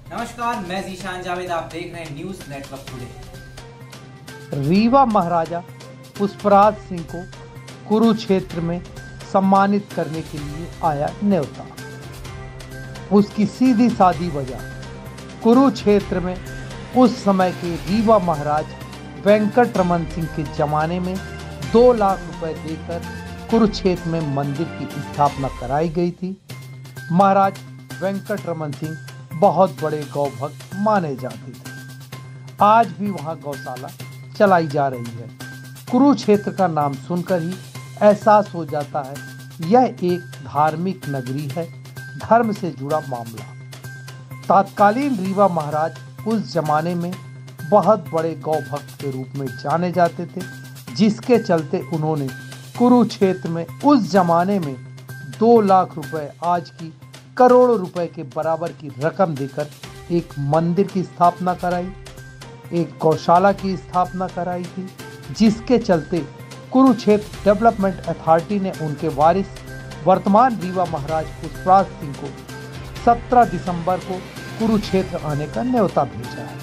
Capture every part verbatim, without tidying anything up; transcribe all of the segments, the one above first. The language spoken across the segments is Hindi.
नमस्कार, मैं जीशान जावेद, आप देख रहे हैं न्यूज नेटवर्क टुडे। रीवा महाराजा पुष्पराज सिंह को कुरुक्षेत्र में सम्मानित करने के लिए आया न्योता। उसकी सीधी सादी वजह, कुरुक्षेत्र में उस समय के रीवा महाराज वेंकटरमन सिंह के जमाने में दो लाख रुपए देकर कुरुक्षेत्र में मंदिर की स्थापना कराई गई थी। महाराज वेंकटरमन सिंह बहुत बड़े गौ भक्त माने जाते थे। आज भी वहां गौशाला चलाई जा रही है। कुरुक्षेत्र का नाम सुनकर ही एहसास हो जाता है यह एक धार्मिक नगरी है, धर्म से जुड़ा मामला। तत्कालीन रीवा महाराज उस जमाने में बहुत बड़े गौ भक्त के रूप में जाने जाते थे, जिसके चलते उन्होंने कुरुक्षेत्र में उस जमाने में दो लाख रुपए, आज की करोड़ों रुपए के बराबर की रकम देकर एक मंदिर की स्थापना कराई, एक गौशाला की स्थापना कराई थी, जिसके चलते कुरुक्षेत्र डेवलपमेंट अथॉरिटी ने उनके वारिस वर्तमान रीवा महाराज पुष्पराज सिंह को सत्रह दिसंबर को कुरुक्षेत्र आने का न्योता भेजा है।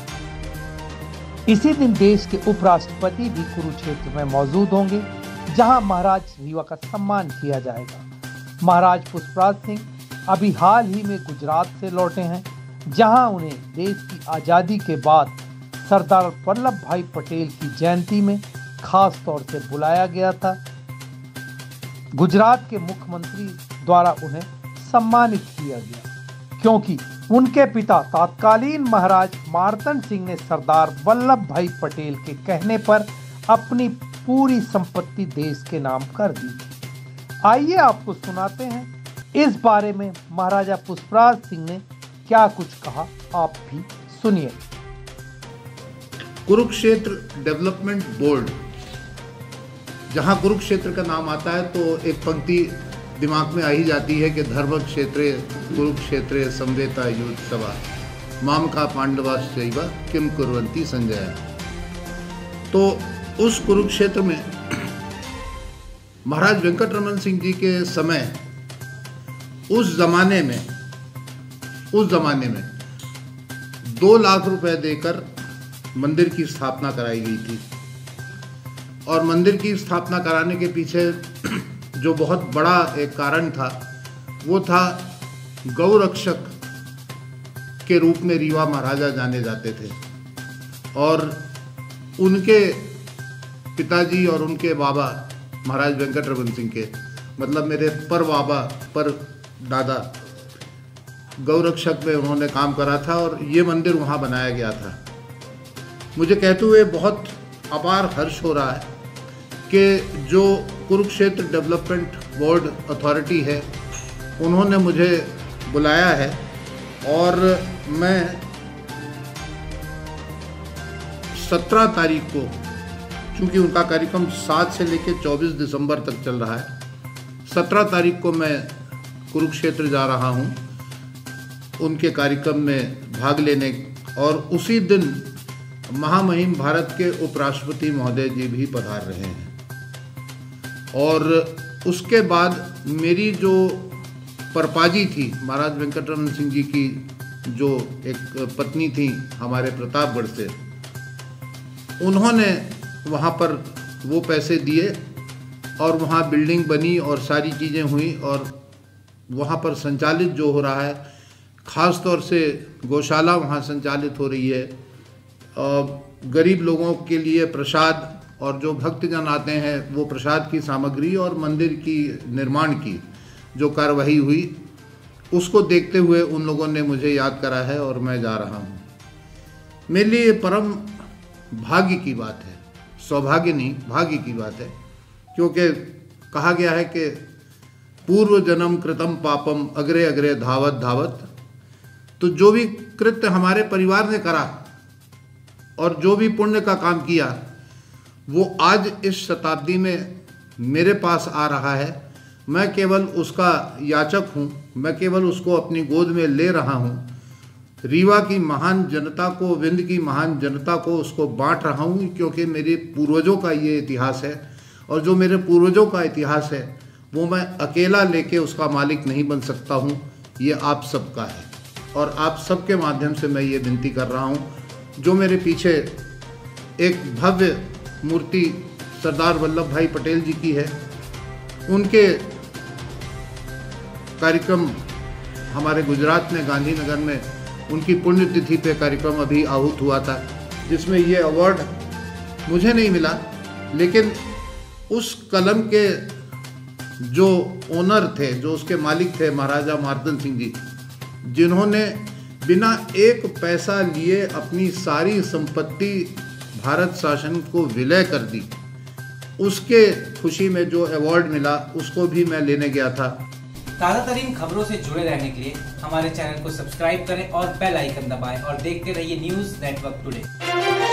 इसी दिन देश के उपराष्ट्रपति भी कुरुक्षेत्र में मौजूद होंगे, जहां महाराज रीवा का सम्मान किया जाएगा। महाराज पुष्पराज सिंह अभी हाल ही में गुजरात से लौटे हैं, जहां उन्हें देश की आज़ादी के बाद सरदार वल्लभ भाई पटेल की जयंती में खास तौर से बुलाया गया था। गुजरात के मुख्यमंत्री द्वारा उन्हें सम्मानित किया गया, क्योंकि उनके पिता तत्कालीन महाराज मार्तंड सिंह ने सरदार वल्लभ भाई पटेल के कहने पर अपनी पूरी संपत्ति देश के नाम कर दी थी। आइए आपको सुनाते हैं इस बारे में महाराजा पुष्पराज सिंह ने क्या कुछ कहा, आप भी सुनिए। कुरुक्षेत्र डेवलपमेंट बोर्ड, जहां कुरुक्षेत्र का नाम आता है तो एक पंक्ति दिमाग में आ ही जाती है कि धर्म क्षेत्रे कुरुक्षेत्रे संवेता युद्ध सभा माम का पांडवाश्चैव किम कुर्वन्ति संजय। तो उस कुरुक्षेत्र में महाराज वेंकटरमन सिंह जी के समय उस जमाने में उस जमाने में दो लाख रुपए देकर मंदिर की स्थापना कराई गई थी। और मंदिर की स्थापना कराने के पीछे जो बहुत बड़ा एक कारण था, वो था गौरक्षक के रूप में रीवा महाराजा जाने जाते थे। और उनके पिताजी और उनके बाबा महाराज वेंकटरमन सिंह के, मतलब मेरे पर बाबा पर दादा गौरक्षक में उन्होंने काम करा था और ये मंदिर वहाँ बनाया गया था। मुझे कहते हुए बहुत अपार हर्ष हो रहा है कि जो कुरुक्षेत्र डेवलपमेंट बोर्ड अथॉरिटी है, उन्होंने मुझे बुलाया है और मैं सत्रह तारीख को, चूँकि उनका कार्यक्रम सात से लेकर चौबीस दिसंबर तक चल रहा है, सत्रह तारीख को मैं कुरुक्षेत्र जा रहा हूं उनके कार्यक्रम में भाग लेने। और उसी दिन महामहिम भारत के उपराष्ट्रपति महोदय जी भी पधार रहे हैं। और उसके बाद मेरी जो परपाजी थी, महाराज वेंकटरमन सिंह जी की जो एक पत्नी थी हमारे प्रतापगढ़ से, उन्होंने वहाँ पर वो पैसे दिए और वहाँ बिल्डिंग बनी और सारी चीज़ें हुई। और वहाँ पर संचालित जो हो रहा है, ख़ास तौर से गौशाला वहाँ संचालित हो रही है। गरीब लोगों के लिए प्रसाद, और जो भक्तजन आते हैं वो प्रसाद की सामग्री और मंदिर की निर्माण की जो कार्रवाई हुई, उसको देखते हुए उन लोगों ने मुझे याद करा है और मैं जा रहा हूँ। मेरे लिए परम भाग्य की बात है, सौभाग्य नहीं, भाग्य की बात है, क्योंकि कहा गया है कि पूर्व जन्म कृतम पापम अग्रे अग्रे धावत धावत। तो जो भी कृत्य हमारे परिवार ने करा और जो भी पुण्य का काम किया, वो आज इस शताब्दी में मेरे पास आ रहा है। मैं केवल उसका याचक हूँ, मैं केवल उसको अपनी गोद में ले रहा हूँ। रीवा की महान जनता को, विंध्य की महान जनता को उसको बांट रहा हूँ, क्योंकि मेरे पूर्वजों का ये इतिहास है। और जो मेरे पूर्वजों का इतिहास है वो मैं अकेला लेके उसका मालिक नहीं बन सकता हूँ, ये आप सबका है। और आप सबके माध्यम से मैं ये विनती कर रहा हूँ, जो मेरे पीछे एक भव्य मूर्ति सरदार वल्लभ भाई पटेल जी की है, उनके कार्यक्रम हमारे गुजरात में गांधीनगर में उनकी पुण्यतिथि पे कार्यक्रम अभी आहूत हुआ था, जिसमें ये अवार्ड मुझे नहीं मिला, लेकिन उस कलम के जो ओनर थे, जो उसके मालिक थे, महाराजा मार्तंड सिंह जी, जिन्होंने बिना एक पैसा लिए अपनी सारी संपत्ति भारत शासन को विलय कर दी, उसके खुशी में जो अवार्ड मिला उसको भी मैं लेने गया था। ताज़ा तरीन खबरों से जुड़े रहने के लिए हमारे चैनल को सब्सक्राइब करें और बेल आइकन दबाएं और देखते रहिए न्यूज़ नेटवर्क टुडे।